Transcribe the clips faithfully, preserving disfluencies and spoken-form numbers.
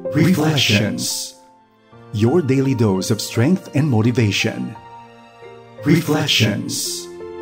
Reflections. Your daily dose of strength and motivation. Reflections.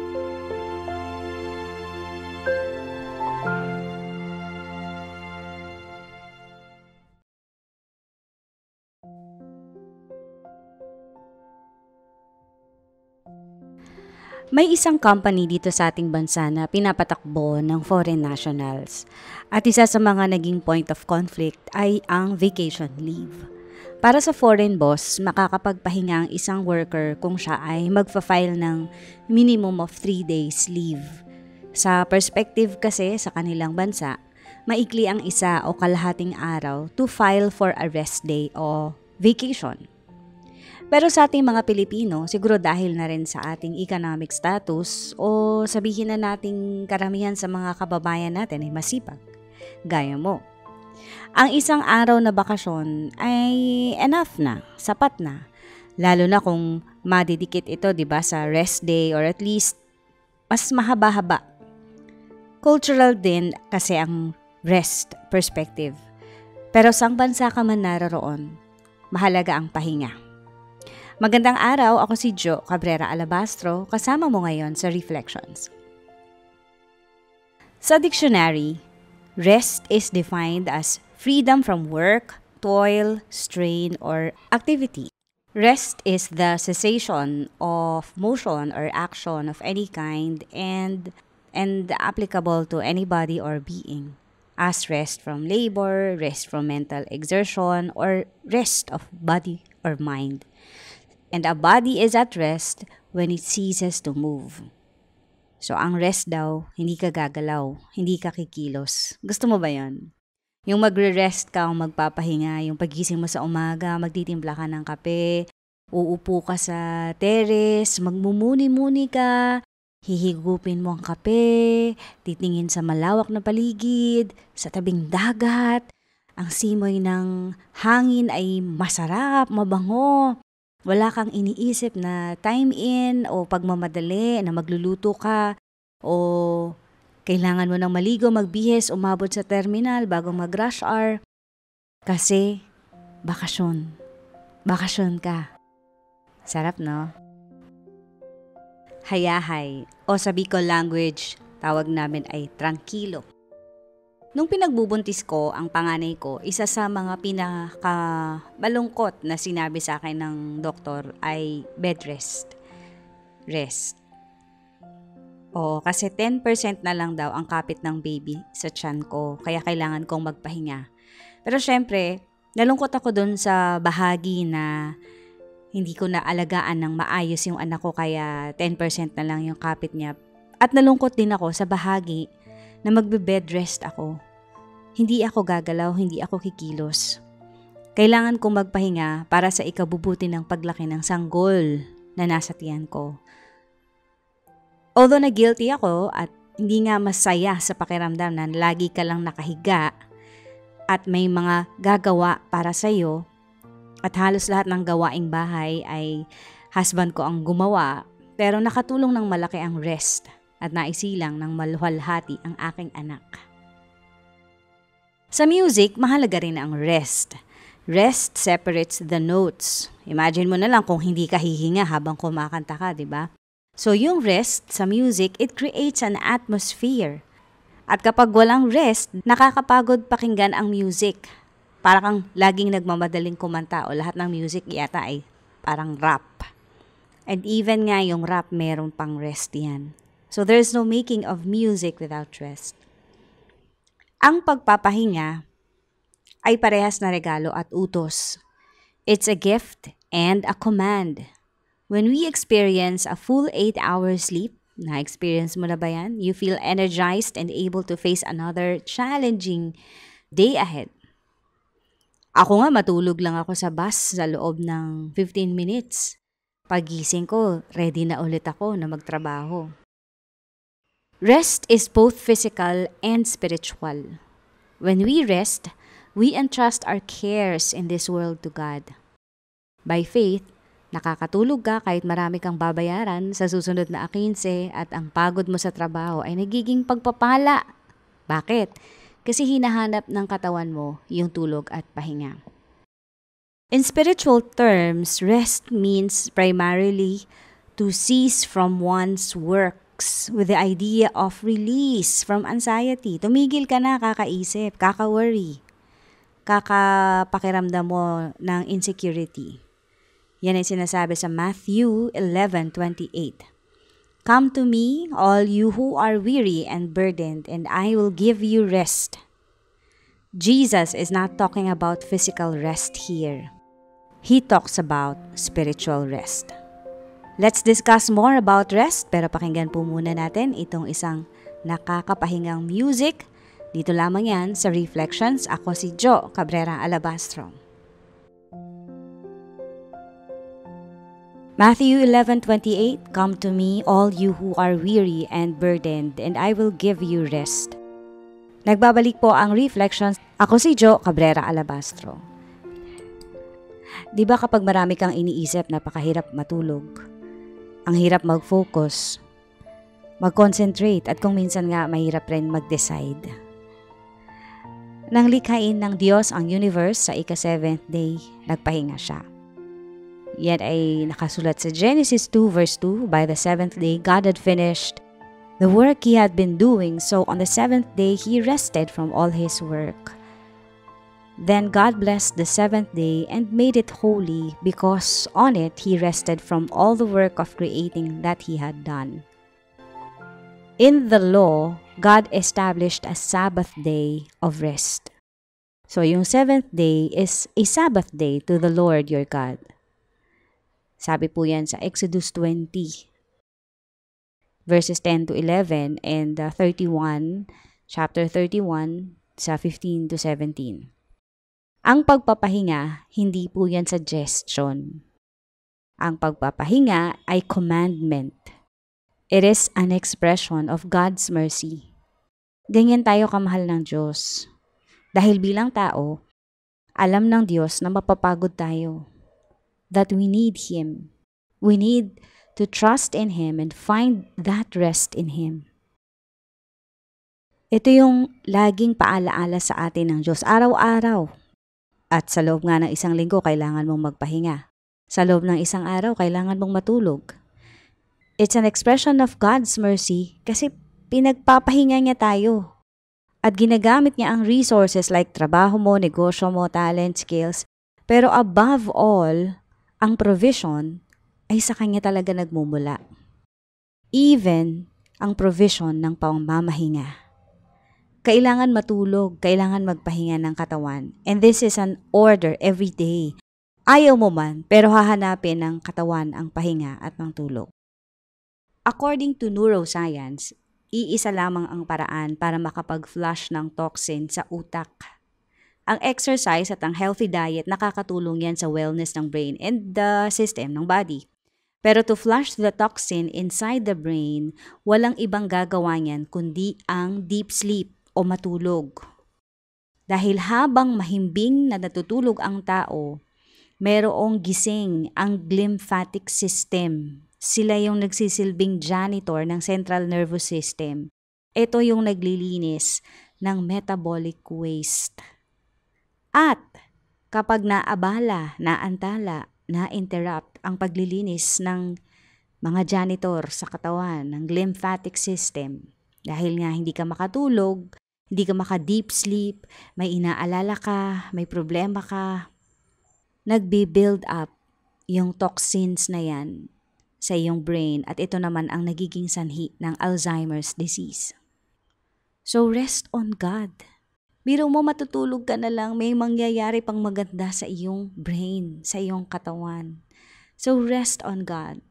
May isang company dito sa ating bansa na pinapatakbo ng foreign nationals. At isa sa mga naging point of conflict ay ang vacation leave. Para sa foreign boss, makakapagpahinga ang isang worker kung siya ay magfa-file ng minimum of three days leave. Sa perspective kasi sa kanilang bansa, maikli ang isa o kalahating araw to file for a rest day o vacation. Pero sa ating mga Pilipino, siguro dahil na rin sa ating economic status o sabihin na nating karamihan sa mga kababayan natin ay masipag, gaya mo. Ang isang araw na bakasyon ay enough na, sapat na. Lalo na kung madidikit ito, 'di ba, sa rest day or at least mas mahaba-haba. Cultural din kasi ang rest perspective. Pero sang bansa ka man naroroon, mahalaga ang pahinga. Magandang araw, ako si Jo Cabrera Alabastro, kasama mo ngayon sa Reflections. Sa dictionary, rest is defined as freedom from work, toil, strain, or activity. Rest is the cessation of motion or action of any kind and, and applicable to anybody or being, as rest from labor, rest from mental exertion, or rest of body or mind. And a body is at rest when it ceases to move. So, ang rest daw, hindi ka gagalaw, hindi ka kikilos. Gusto mo ba yon? Yung magre-rest ka o magpapahinga, yung pagising mo sa umaga, magtitimpla ka ng kape, uupo ka sa terrace, magmumuni-muni ka, hihigupin mo ang kape, titingin sa malawak na paligid, sa tabing dagat, ang simoy ng hangin ay masarap, mabango. Wala kang iniisip na time in o pagmamadali na magluluto ka o kailangan mo nang maligo, magbihis, umabot sa terminal bago mag-rush hour. Kasi bakasyon. Bakasyon ka. Sarap, no? Hayahay o sa Bicol language, tawag namin ay tranquilo. Nung pinagbubuntis ko, ang panganay ko, isa sa mga pinakamalungkot na sinabi sa akin ng doktor ay bed rest. Rest. O, kasi ten percent na lang daw ang kapit ng baby sa tiyan ko, kaya kailangan kong magpahinga. Pero syempre, nalungkot ako dun sa bahagi na hindi ko na alagaan ng maayos yung anak ko, kaya ten percent na lang yung kapit niya. At nalungkot din ako sa bahagi na magbe-bed rest ako. Hindi ako gagalaw, hindi ako kikilos. Kailangan kong magpahinga para sa ikabubuti ng paglaki ng sanggol na nasa tiyan ko. Although na guilty ako at hindi nga masaya sa pakiramdam na lagi ka lang nakahiga at may mga gagawa para sa'yo at halos lahat ng gawaing bahay ay husband ko ang gumawa, pero nakatulong ng malaki ang rest at naisilang ng maluwalhati ang aking anak. Sa music, mahalaga rin ang rest. Rest separates the notes. Imagine mo na lang kung hindi ka hihinga habang kumakanta ka, di ba? So yung rest sa music, it creates an atmosphere. At kapag walang rest, nakakapagod pakinggan ang music. Para kang laging nagmamadaling kumanta o lahat ng music yata ay parang rap. And even nga yung rap, meron pang rest yan. So there's no making of music without rest. Ang pagpapahinga ay parehas na regalo at utos. It's a gift and a command. When we experience a full eight hours sleep, na-experience mo na ba yan? You feel energized and able to face another challenging day ahead. Ako nga, matulog lang ako sa bus sa loob ng fifteen minutes. Pagising ko, ready na ulit ako na magtrabaho. Rest is both physical and spiritual. When we rest, we entrust our cares in this world to God. By faith, nakakatulog ka kahit marami kang babayaran sa susunod na akinse at ang pagod mo sa trabaho ay nagiging pagpapala. Bakit? Kasi hinahanap ng katawan mo yung tulog at pahinga. In spiritual terms, rest means primarily to cease from one's works with the idea of release from anxiety. Tumigil ka na kakaisip, kaka-worry, kakapakiramdam mo ng insecurity. Yan ay sinasabi sa Matthew eleven twenty-eight. Come to me, all you who are weary and burdened, and I will give you rest. Jesus is not talking about physical rest here. He talks about spiritual rest. Let's discuss more about rest, pero pakinggan po muna natin itong isang nakakapahingang music. Dito lamang yan sa Reflections. Ako si Jo Cabrera Alabastro. Matthew eleven twenty-eight, Come to me, all you who are weary and burdened, and I will give you rest. Nagbabalik po ang Reflections. Ako si Jo Cabrera Alabastro. Di ba kapag marami kang iniisip, napakahirap matulog? Ang hirap mag-focus, mag-concentrate, at kung minsan nga mahirap rin mag-decide. Nang likhain ng Diyos ang universe sa ika-seventh day, nagpahinga siya. Yan ay nakasulat sa Genesis two verse two, By the seventh day, God had finished the work He had been doing, so on the seventh day, He rested from all His work. Then God blessed the seventh day and made it holy, because on it He rested from all the work of creating that He had done. In the law, God established a Sabbath day of rest. So yung seventh day is a Sabbath day to the Lord your God. Sabi po yan sa Exodus twenty, verses ten to eleven, and uh, thirty-one, chapter thirty-one, sa fifteen to seventeen. Ang pagpapahinga, hindi po yan suggestion. Ang pagpapahinga ay commandment. It is an expression of God's mercy. Ganyan tayo kamahal ng Diyos. Dahil bilang tao, alam ng Diyos na mapapagod tayo. That we need Him. We need to trust in Him and find that rest in Him. Ito yung laging paalaala sa atin ng Diyos, araw-araw. At sa loob nga ng isang linggo, kailangan mong magpahinga. Sa loob ng isang araw, kailangan mong matulog. It's an expression of God's mercy kasi pinagpapahinga niya tayo. At ginagamit niya ang resources like trabaho mo, negosyo mo, talent, skills. Pero above all, ang provision ay sa Kanya talaga nagmumula. Even ang provision ng pamamahinga. Kailangan matulog, kailangan magpahinga ng katawan. And this is an order every day. Ayaw mo man, pero hahanapin ng katawan ang pahinga at ng tulog. According to neuroscience, iisa lamang ang paraan para makapag-flush ng toxin sa utak. Ang exercise at ang healthy diet, nakakatulong yan sa wellness ng brain and the system ng body. Pero to flush the toxin inside the brain, walang ibang gagawa niyan kundi ang deep sleep o matulog. Dahil habang mahimbing na natutulog ang tao, merong gising ang glymphatic system. Sila yung nagsisilbing janitor ng central nervous system. Ito yung naglilinis ng metabolic waste. At kapag naabala, naantala, na-interrupt ang paglilinis ng mga janitor sa katawan, ng glymphatic system, dahil nga hindi ka makatulog, hindi ka maka-deep sleep, may inaalala ka, may problema ka, nagbi-build up yung toxins na yan sa iyong brain at ito naman ang nagiging sanhi ng Alzheimer's disease. So rest on God. Biro mo matutulog ka na lang, may mangyayari pang maganda sa iyong brain, sa iyong katawan. So rest on God.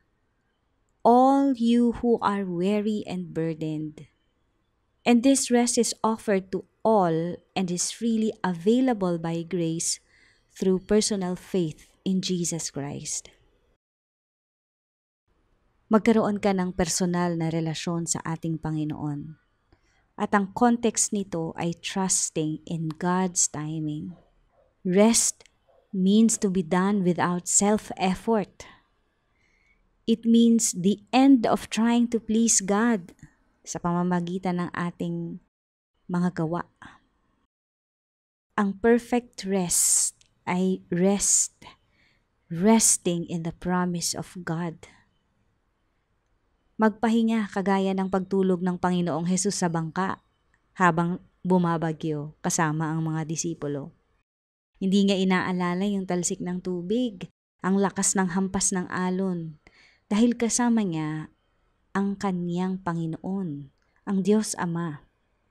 All you who are weary and burdened. And this rest is offered to all and is freely available by grace through personal faith in Jesus Christ. Magkaroon ka ng personal na relasyon sa ating Panginoon. At ang context nito ay trusting in God's timing. Rest means to be done without self-effort. It means the end of trying to please God sa pamamagitan ng ating mga gawa. Ang perfect rest ay rest. Resting in the promise of God. Magpahinga kagaya ng pagtulog ng Panginoong Hesus sa bangka habang bumabagyo kasama ang mga disipulo. Hindi niya inaalala yung talsik ng tubig, ang lakas ng hampas ng alon, dahil kasama niya ang kaniyang Panginoon, ang Diyos Ama.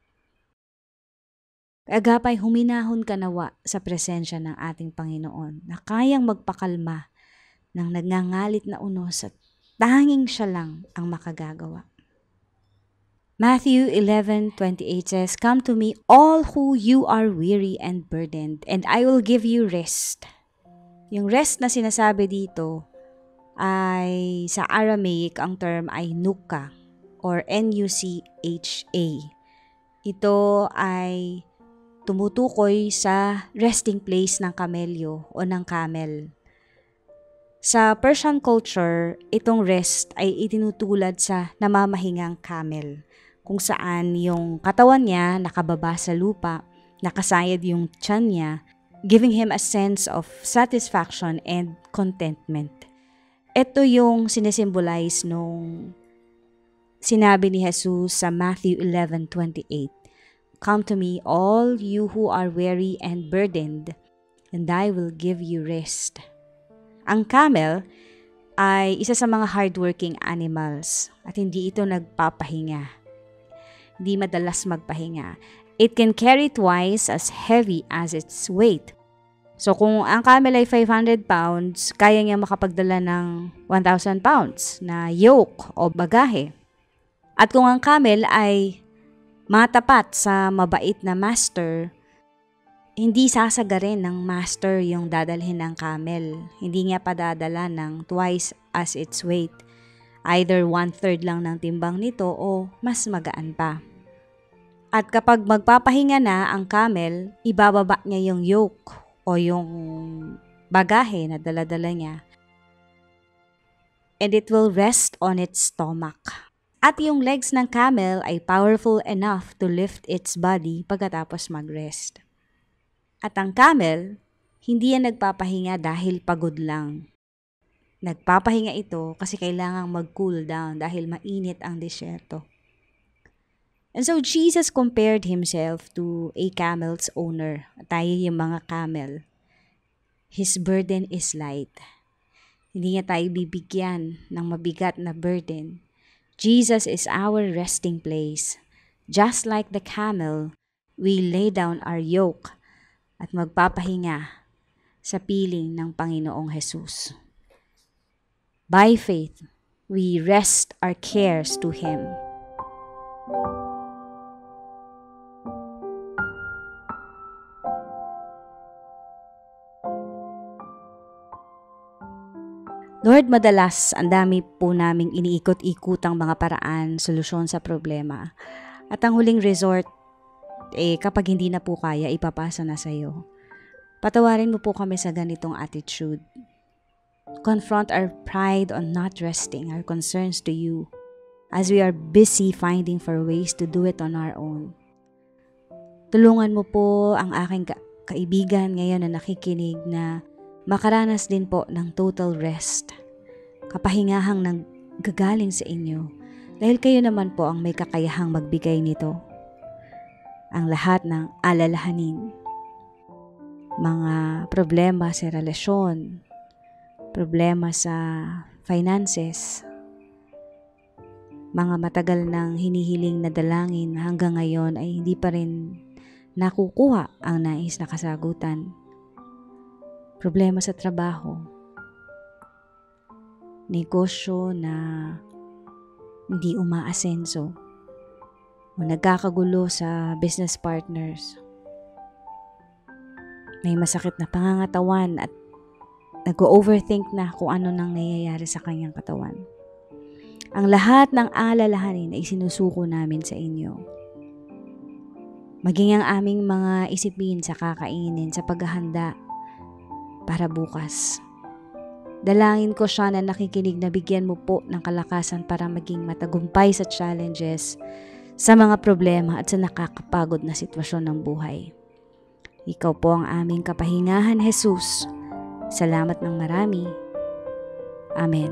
Agapay, huminahon ka nawa sa presensya ng ating Panginoon na kayang magpakalma ng nagngangalit na unos at tanging siya lang ang makagagawa. Matthew eleven twenty-eight says, "Come to me, all who you are weary and burdened, and I will give you rest." Yung rest na sinasabi dito ay sa Aramaic, ang term ay nuka or N U C H A. Ito ay tumutukoy sa resting place ng kamelyo o ng camel. Sa Persian culture, itong rest ay itinutulad sa namamahingang camel, kung saan yung katawan niya nakababa sa lupa, nakasayad yung tiyan niya, giving him a sense of satisfaction and contentment. Ito yung sinisimbolize nung sinabi ni Jesus sa Matthew eleven twenty-eight, "Come to me, all you who are weary and burdened, and I will give you rest." Ang camel ay isa sa mga hardworking animals at hindi ito nagpapahinga. Hindi madalas magpahinga. It can carry twice as heavy as its weight. So kung ang camel ay five hundred pounds, kaya niya makapagdala ng one thousand pounds na yoke o bagahe. At kung ang camel ay matapat sa mabait na master, hindi sasagarin ng master yung dadalhin ng camel. Hindi niya padadala ng twice as its weight. Either one-third lang ng timbang nito o mas magaan pa. At kapag magpapahinga na ang camel, ibababa niya yung yoke o yung bagahe na dala-dala niya. And it will rest on its stomach. At yung legs ng camel ay powerful enough to lift its body pagkatapos mag-rest. At ang camel, hindi yan nagpapahinga dahil pagod lang. Nagpapahinga ito kasi kailangang mag-cool down dahil mainit ang disyerto. And so Jesus compared himself to a camel's owner. Tayo yung mga camel. His burden is light. Hindi niya tayo bibigyan ng mabigat na burden. Jesus is our resting place. Just like the camel, we lay down our yoke at magpapahinga sa piling ng Panginoong Jesus. By faith, we rest our cares to Him. Lord, madalas ang dami po naming iniikot-ikutang mga paraan, solusyon sa problema. At ang huling resort, eh kapag hindi na po kaya, ipapasa na sa iyo. Patawarin mo po kami sa ganitong attitude. Confront our pride on not resting our concerns to you as we are busy finding for ways to do it on our own. Tulungan mo po ang aking ka- kaibigan ngayon na nakikinig na makaranas din po ng total rest, kapahingahang nanggagaling sa inyo dahil kayo naman po ang may kakayahang magbigay nito. Ang lahat ng alalahanin, mga problema sa relasyon, problema sa finances, mga matagal nang hinihiling na dalangin hanggang ngayon ay hindi pa rin nakukuha ang nais na kasagutan. Problema sa trabaho, negosyo na hindi umaasenso, o nagkakagulo sa business partners, may masakit na pangangatawan at nag-overthink na kung ano nang nangyayari sa kanyang katawan. Ang lahat ng alalahanin ay sinusuko namin sa inyo. Maging ang aming mga isipin sa kakainin, sa paghahanda para bukas. Dalangin ko siya na nakikinig na bigyan mo po ng kalakasan para maging matagumpay sa challenges, sa mga problema at sa nakakapagod na sitwasyon ng buhay. Ikaw po ang aming kapahingahan, Jesus. Salamat ng marami. Amen.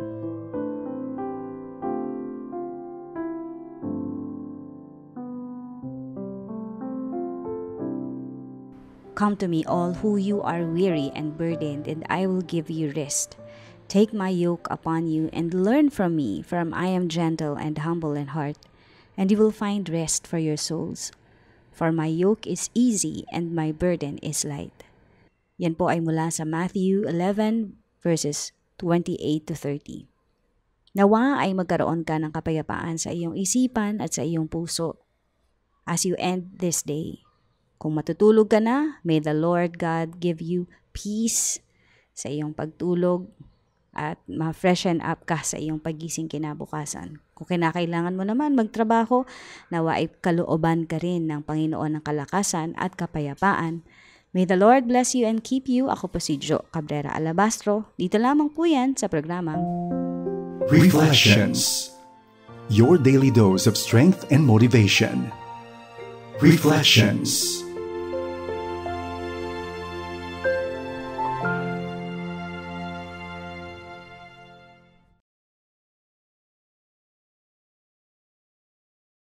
Come to me, all who you are weary and burdened, and I will give you rest. Take my yoke upon you and learn from me, for I am gentle and humble in heart, and you will find rest for your souls. For my yoke is easy and my burden is light. Yan po ay mula sa Matthew eleven verses twenty-eight to thirty. Nawa ay magkaroon ka ng kapayapaan sa iyong isipan at sa iyong puso as you end this day. Kung matutulog ka na, may the Lord God give you peace sa iyong pagtulog at ma-freshen up ka sa iyong pagising kinabukasan. Kung kinakailangan mo naman magtrabaho, nawa ay kalooban ka rin ng Panginoon ng kalakasan at kapayapaan. May the Lord bless you and keep you. Ako po si Jo Cabrera Alabastro. Dito lamang po yan sa programang Reflections. Your daily dose of strength and motivation. Reflections.